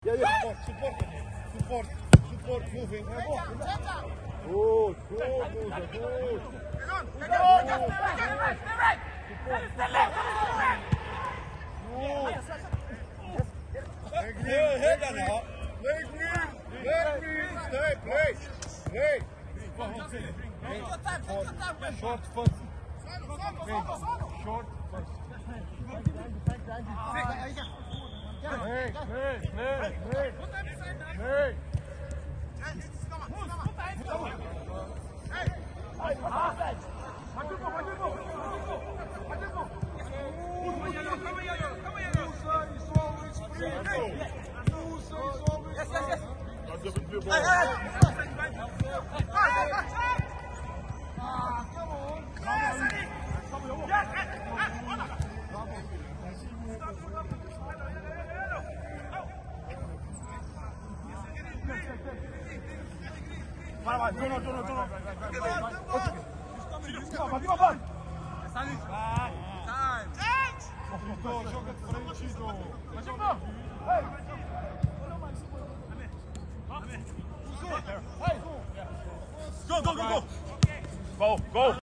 Support, moving. Good, good. Let me stay, play. Short first. Short first. Hey. Go! Go!